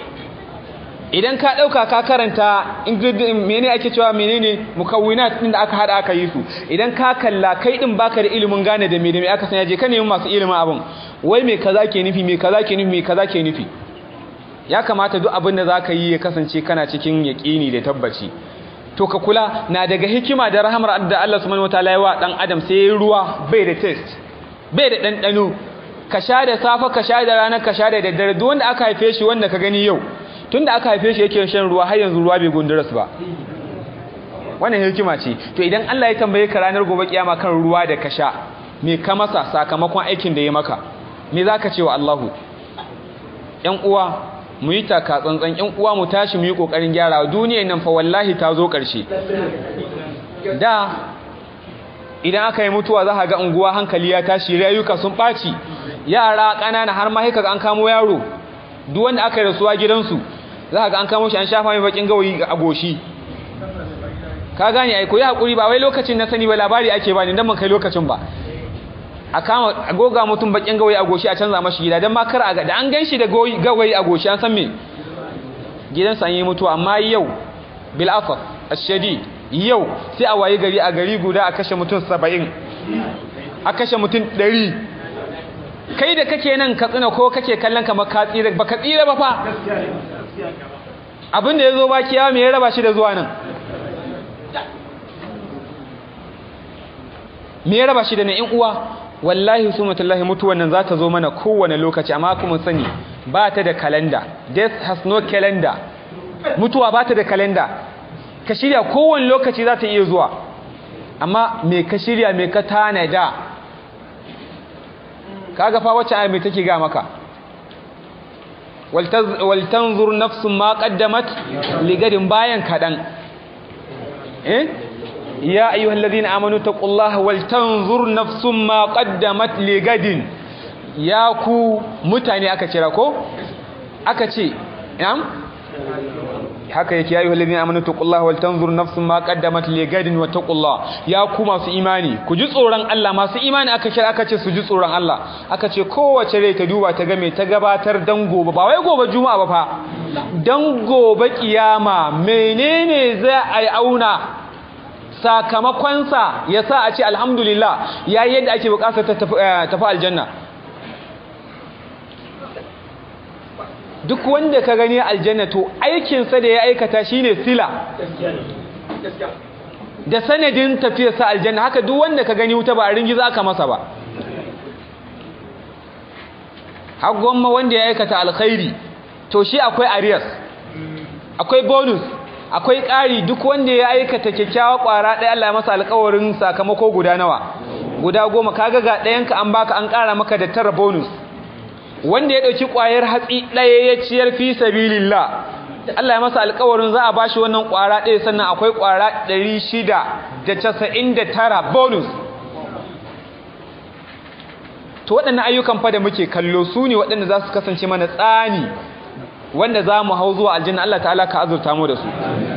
idan ka ɗauka ka karanta ingredient mene ake cewa menene mukawwinat din da aka hada aka yi su idan ka kalla kai din baka da ilimin gane da me da me aka sanya je ka nemi masu ilimin abin wai me kaza ke nufi me kaza ke nufi me kaza ke nufi ya kamata duk abin da zaka yi ya kasance kana cikin yaqini da tabbaci to ka kula na daga hikima da rahamar da Allah subhanahu wataala ya wa dan adam sai ruwa bai da taste bai da dandano ka sha da safa ka sha da rana ka sha da daddare duk wanda aka haife shi wanda ka gani yau tunda aka haife shi yake shan ruwa har yanzu ruwa bai gunduras ba wannan hikima ce to idan Allah ya tambaye ka ranar gobe kiyama kan ruwa da ka sha me ka masa sakamakon aikin da ya maka me zaka ce wa Allahu ƴan uwa mu yi taka tsantsan ƴan uwa mu tashi mu yi kokarin gyarawa duniyar nan fa wallahi ta zo ƙarshe da idan aka yi mutuwa za ka ga unguwa hankali ya tashi rayuka sun ɓaci yara ƙanana har ma haka an kamo yaro duk wanda aka yi rasuwa gidansu za ka ga an kamo shi an shafa mai bakin gawayi a goshi ka gane ai koyi hakuri ba wai lokacin na sani ba labari ake bani dan ban kai lokacin ba a kama a goga mutum bakin gawayi a goshi a canza mashi gida dan ma kar a ga da an ganshi da gawayi a goshi an san me gidansa an yi mutuwa amma yau bil afaf ashadid yau sai a waye gari a gari guda a kashe mutum saba'in a kashe mutum ɗari kai da kake nan ka tsina ko kake kallon kamar ka tsira ba ka tsira ba fa abin da ya zo ba kiyawa me ya raba shi da zuwa nan me ya raba shi da nan in uwa wallahi sumatullahi mutuwan nan za ta zo mana kowane lokaci amma kuma sani ba ta da kalanda death has no calendar mutuwa ba ta da kalanda ka shirya kowane lokaci za ta iya zuwa amma me ka shirya me ka tanada kaga fa wacce ayi me take ga maka wal tanzur nafsun ma qaddamat ligadin bayan kadan eh ya ayyuhalladhina amanu taqullaha wal tanzur nafsun ma qaddamat ligadin ya ku mutane aka kira ko aka ce am haka yake ya ayyuhalladhina amanu taqullaha wal tanzur nafsun ma qaddamat ligadin wa taqullaha ya ku masu imani ku ji tsoron Allah masu imani aka kira aka ce su ji tsoron Allah aka ce kowace rai ta duba ta ga me ta gabatar dan gobe ba wai gobe juma'a ba fa dan gobe kiyama menene za a yi auna sakamakon sa yasa a ce alhamdulillah yayi yadda ake bukatar ta tafi aljanna duk wanda ka gani aljanna to aikinsa da ya aikata shine sila da sanadin tafiyarsa aljanna haka duk wanda ka gani wuta ba a ringiza aka masa ba har gwamma wanda ya aikata alkhairi to shi akwai arias akwai bonus akwai ƙari duk wanda ya aikata kyakkyawa ƙwara ɗaya Allah ya masa alƙawarin sakamako guda nawa guda goma kaga ga ɗayanka an baka an ƙara maka da tara bonus wanda ya dauki kwayar hatsi daya ya ciyar fi sabilillah Allah ya masa alƙawarin za a bashi wannan kwara daya sannan akwai kwara ɗari shida da casa'in da tara bonus to waɗannan ayyukan fa da muke kallo su ne waɗanda za su kasance mana tsani wanda za mu hau zuwa aljanna Allah ta'ala ka azurta mu da su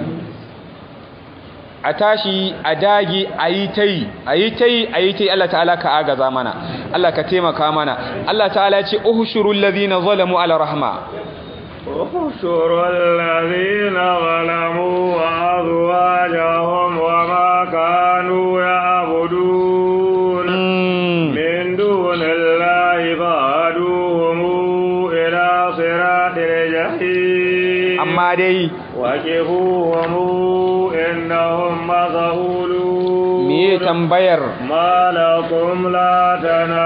a tashi a dagi a yi ta yi a yi ta yi a yi ta yi Allah ta'ala ka agaza mana Allah ka taimaka mana Allah ta'ala ce uhushurul ladhina zalamu ala rahma uhushurul ladhina zalamu wa azwajahum wa ma kanu ya'budun min dunillahi fa'aduhum ila siratil jahim amma dai waqifuhum إنهم مذهولون مي تنبير ما لكم لا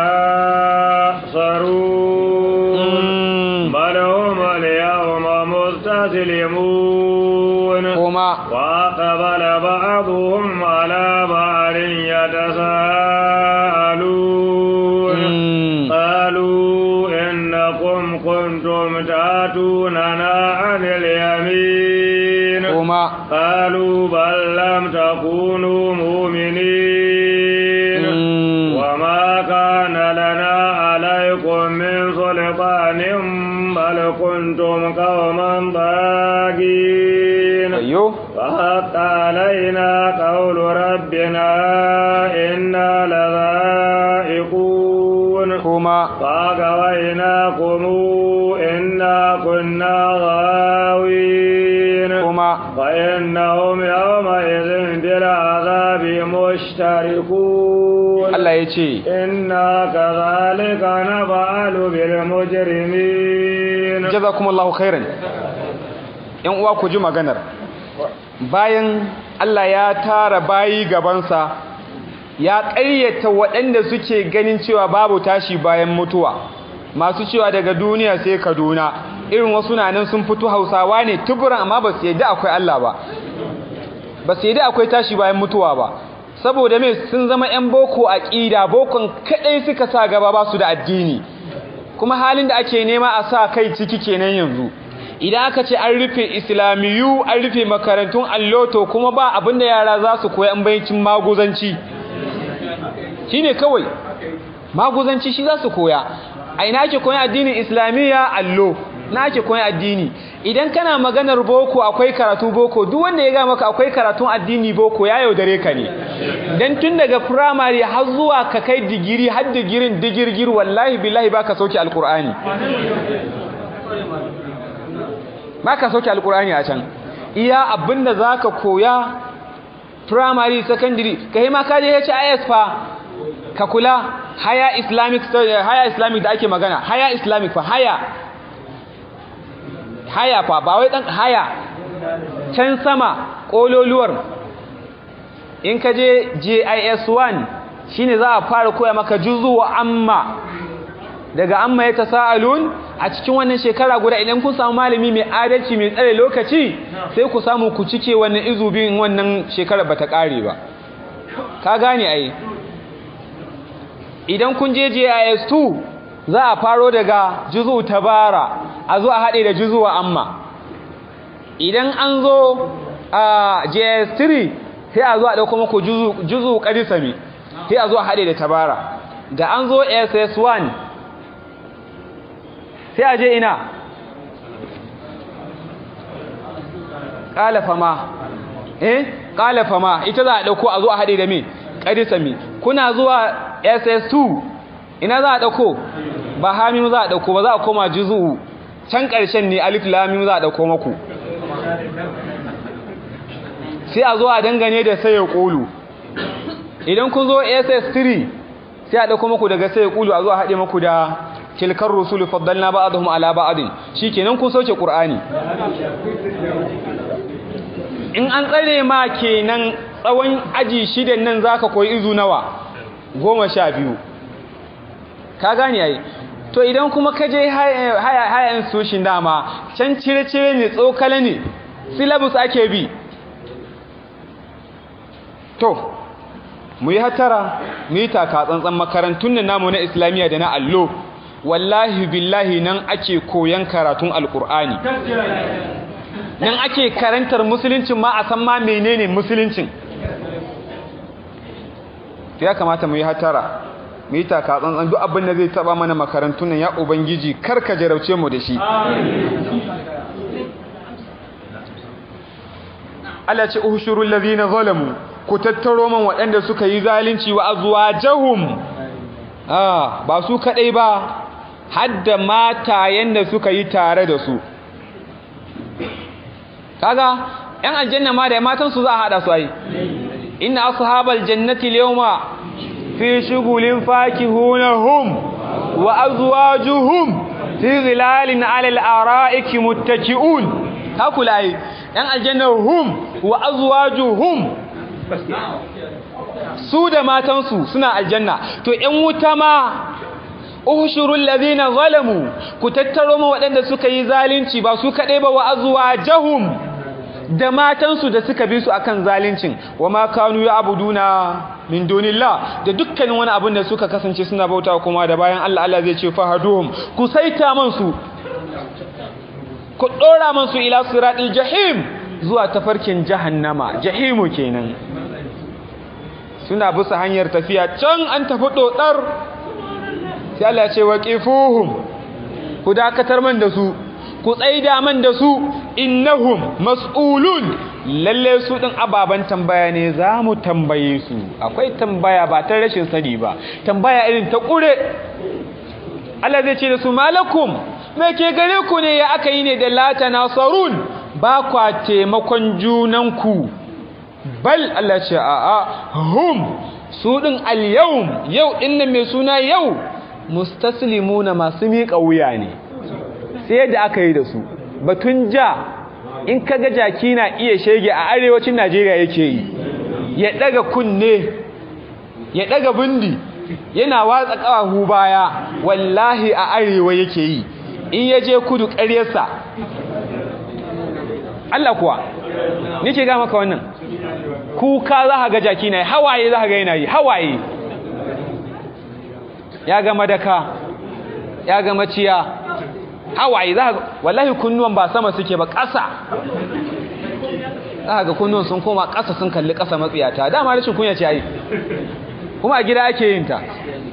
تناصرون بل هم اليوم مستسلمون وأقبل بعضهم على بعض يتساءلون قالوا إنكم كنتم تأتوننا عن اليمين قالوا بل لم تكونوا مؤمنين وما كان لنا عليكم من سلطان بل كنتم قوما طاغين فحق علينا قول ربنا إنا لذائقون فأغويناكم إنا كنا غاوين فإنهم يومئذ بالعذاب مشتركون الله يجي إنا كذلك نفعل بالمجرمين جزاكم الله خيرا ‘yan uwa ku ji maganar bayan Allah ya tara bayi gabansa ya ƙaryata waɗanda suke ganin cewa babu tashi bayan mutuwa masu cewa daga duniya sai Kaduna irin wasu nan sun fito Hausawa ne tuburan amma ba su yadda akwai Allah ba ba su yadda akwai tashi bayan mutuwa ba saboda me sun zama ‘yan boko aqida bokon kadai suka sa gaba ba su da addini kuma halin da ake nema a sa kai ciki kenan yanzu idan aka ce an rufe islamiyu an rufe makarantun alloto kuma ba abinda yara za su koyi an bayyacin maguzanci shine kawai maguzanci shi za su koya a ina ake koyan addinin islamiyya allo na ake koyan addini idan kana maganar boko akwai karatu boko duk wanda ya ga maka akwai karatun addini boko ya yaudare ka ne dan tun daga primary har zuwa ka kai digiri har digirin digirgir wallahi billahi baka sauki alqur'ani baka sauki alqur'ani a can iya abinda zaka koya primary secondary kai ma ka je H I S fa ka kula haya islamic haya islamic da ake magana haya islamic fa haya haya fa ba wai dan haya can sama kololuwar in ka je J I S one shine za a fara koya maka juzu amma daga amma ya tasaalun a cikin wannan shekara guda idan kun samu malami mai adalci mai tsare lokaci sai ku samu ku cike wannan izubin wannan shekara bata kare ba ka gane ai idan kun je J I S two za a faro daga juzu tabara a zo a haɗe da juzu amma idan an zo a J I S three sai a zo a ɗauko muku juzu juzu qadisami sai a zo a haɗe da tabara da an zo S S one sai a je ina qala fama eh qala fama ita za a ɗauko a zo a haɗe da me qadisami kuna zuwa S S two ina za a ɗauko ba hamim za a ɗauko ba za a koma juzu can ƙarshen ne alif lamim za a ɗauko maku sai a zo a dangane da sai ya ƙulu idan kun zo S S three sai a ɗauko maku daga sai ya ƙulu a zo a haɗe maku da tilkar rusulu faddalna ba'dhum ala ba'din shikenan kun sauke qur'ani in an tsare ma kenan tsawon aji shidan nan zaka koyi izu nawa goma sha biyu ka gane ai to idan kuma ka je haya haya institution dama can cire-cire ne tsokale ne syllabus ake bi to mu yi hatara mu yi taka tsantsan makarantun nan namu na islamiyya da na allo wallahi billahi nan ake koyan karatun alkur'ani nan ake karantar musuluncin ma a san ma menene musuluncin ya kamata mu yi hatara mu yi taka tsantsan duk abin da zai taba mana makarantun nan ya ubangiji kar ka jarauce mu da shi Allah ce ushurul ladina zalamu ku tattaro man waɗanda suka yi zalunci wa azwajahum ah ba su kadai ba hadda matayen da suka yi tare da su kaga yan aljanna ma da matan su za a hada su ai inna ashabal jannati al-yawma fi shughulin fakihunhum wa azwajuhum fi zilalin 'ala al-ara'iki muttaki'un hakulai yan aljanna hum wa azwajuhum su da matansu suna aljanna to yan wuta ma ushurul ladina zalamu ku tattaro ma waɗanda suka yi zalunci ba su kaɗai ba wa azwajahum da matansu da suka bi su akan zaluncin wama kanu ya'buduna min dunillah da dukkanin wani abin da suka kasance suna bauta kuma da bayan Allah Allah zai ce fahaduhum ku saita man su ku dora man su ila siratil jahim zuwa tafarkin jahannama jahimu kenan suna bisa hanyar tafiya can an tafi dodar sai Allah ya ce waqifuhum ku dakatar man da su ku tsaida man da su innahum mas'ulun lalle su din ababan tambaya ne zamu tambaye su akwai tambaya ba ta rashin sani ba tambaya irin ta kure Allah zai ce da su malakum me ke gare ku ne ya aka yi ne da lata nasarun ba kwa taimakon junanku bal Allah ce a'a hum su din al-yawm yau din mai suna yau mustaslimuna masu miƙa wuya ne sai da aka yi da su batun ja in kaga jaki na iya shege a arewacin Najeriya yake yi ya daga kunne ya daga bindi yana watsa kawahu baya wallahi a arewa yake yi in yaje kudu ƙaryarsa Allah kuwa nake ga maka wannan kuka za ka ga jaki na hawaye za ka ga yana yi hawaye ya ga madaka ya ga maciya hawaye za ka wallahi kunnuwan ba sama suke ba ƙasa za ka ga kunnuwan sun koma ƙasa sun kalli ƙasa matsiyata dama rashin kunya ce ai kuma a gida ake yin ta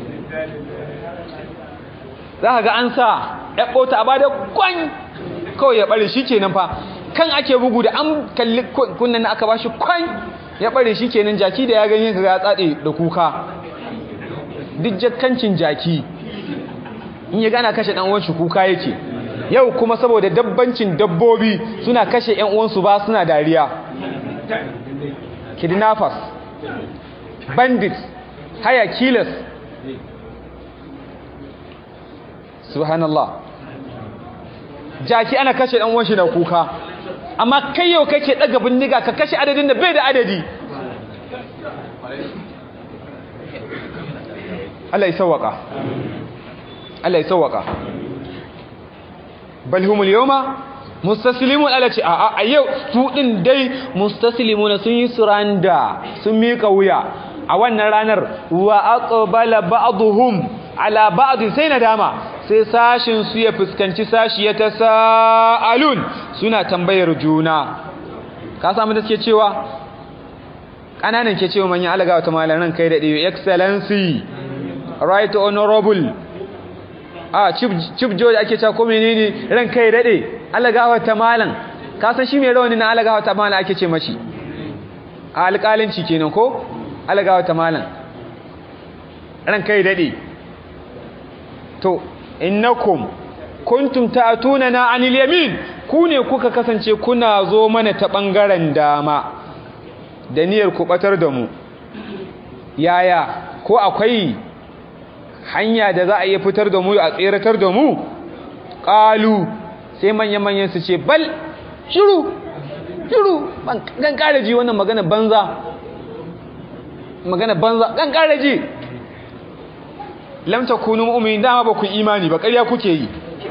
za ka ga an sa yaɓo ta a ba da kwan kawai ya ɓare shi kenan fa kan ake bugu da an kalli kunnan na aka ba shi kwan ya ɓare shi kenan jaki da ya ganye ka ya tsade da kuka duk jakkancin jaki in ya gana kashe ɗan uwanshi kuka yake yau kuma saboda dabbancin dabbobi suna kashe ƴan uwansu ba suna dariya kidnappers bandits haya killers subhanallah jaki ana kashe ɗan uwanshi na kuka amma kai yau kake daga bindiga ka kashe adadin da bai da adadi Allah ya sawaka Allah ya sawaka bal humul yawma mustaslimun alati a a yau su din dai mustaslimuna sun yi suranda sun mika wuya a wannan ranar wa aqbala ba'dhum ala ba'd sai nadama sai sashin su ya fuskanci sashi ya tasaalun suna tambayar juna ka samu da suke cewa kananan ke cewa manyan alagawa ta malaran kai da excellency right honorable ah chief chief judge ake cewa ko menene ran kai dade alagawa ta malan ka san shi me rawani na alagawa ta malan ake ce mashi alƙalanci kenan ko alagawa ta malan ran kai dade to innakum kuntum ta'tunana 'anil yamin ku ne kuka kasance kuna zo mana ta bangaren dama da niyyar ku batar da mu yaya ko akwai hanya da za a yi fitar da mu a tseratar da mu qalu sai manyan manyan su ce bal shiru shiru gan karaji wannan magana banza magana banza gan karaji lam takunu mu'minin dama ba ku imani ba ƙarya kuke yi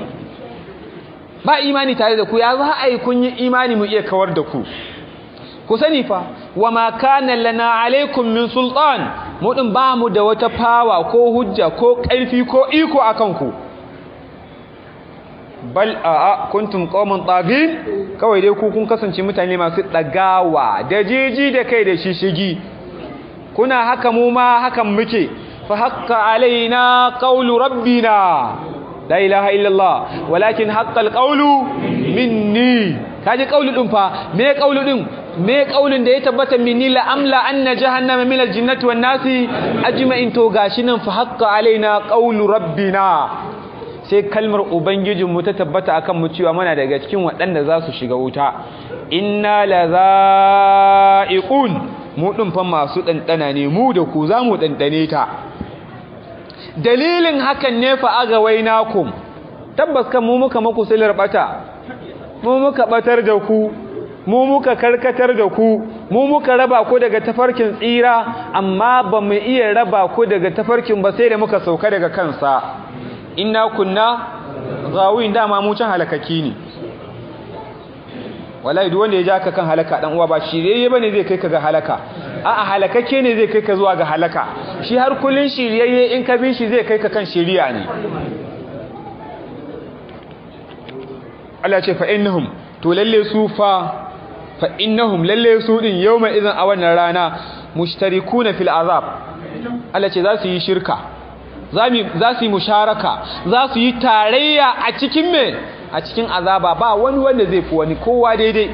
ba imani tare da ku ya za a yi kun yi imani mu iya kawar da ku ku sani fa wa ma kana lana alaikum min sultan mu din ba mu da wata fawa ko hujja ko ƙarfi ko iko akan ku bal a kuntum qauman tagin kawai dai ku kun kasance mutane masu dagawa da jiji da kai da shishigi kuna haka mu ma hakan muke فحق علينا قول ربنا لا إله إلا الله ولكن حق القول مني kaji qaulun din fa me qaulun din me qaulun da ya tabbata minni la amla anna jahannama min aljinnati wan nasi ajma'in to gashi nan fa haqqa alaina qaulu rabbina sai kalmar ubangijin mu ta tabbata akan mu cewa muna daga cikin waɗanda za su shiga wuta inna lazaiqun mu din fa masu dandana ne mu da ku za mu dandane ta dalilin hakan ne fa aga wainakum tabbas kan mu muka maku silar bata mu muka batar da ku mu muka karkatar da ku mu muka raba ku daga tafarkin tsira amma ba mu iya raba ku daga tafarkin ba sai da muka sauka daga kansa inna kunna gawin dama mu can halakaki ne wallahi duk wanda ya ja ka kan halaka dan uwa ba shirye bane zai kai ka ga halaka a'a halakake ne zai kai ka zuwa ga halaka shi har kullun shiryayye in ka bi shi zai kai ka kan shiriya ne Allah ya ce fa innahum to lalle su fa fa innahum lalle su din yawma idan a wannan rana mushtarikuna fil azab Allah ce za su yi shirka za su yi musharaka za su yi tarayya a cikin me a cikin azaba ba wani wanda zai fi wani kowa daidai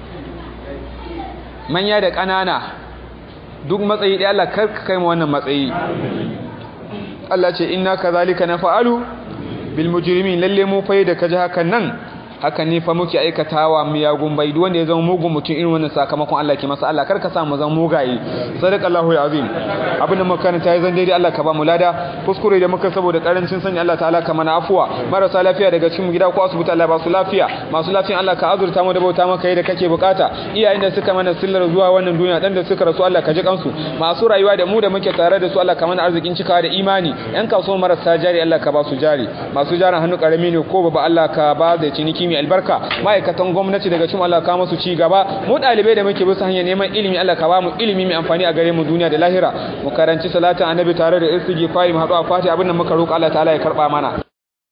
manya da ƙanana duk matsayi ɗaya Allah karka kai mu wannan matsayi Allah ce inna kazalika nafa'alu bil mujrimin lalle mu fa da kaji hakan nan haka ne fa muke aikatawa miyagun bai duk wanda ya zama mugun mutum irin wannan sakamakon Allah ke masa Allah karka sa mu zama mugaye sadaqallahu alazim abin da muka karanta yayin daidai Allah ka ba mu lada kuskure da muka saboda karancin sani Allah ta'ala ka mana afuwa marasa lafiya daga cikin gida ko asibiti Allah ba su lafiya masu lafiya Allah ka azurta mu da bauta maka yadda kake bukata iyayen da suka mana sillar zuwa wannan duniya dan da suka rasu Allah ka ji kansu masu rayuwa da mu da muke tare da su Allah ka mana arzikin cikawa da imani yan kasuwa marasa jari Allah ka ba su jari masu jaran hannu karami ne ko baba Allah ka ba da ciniki mai albarka ma'aikatan gwamnati daga cikin Allah ka musu ci gaba mu dalibai da muke bisa hanyar neman ilimi Allah ka ba mu ilimi mai amfani a gare mu duniya da lahira mu karanci salatin annabi tare da istighfari mu haɗu a fati abin da muka roƙa Allah ta'ala ya karba mana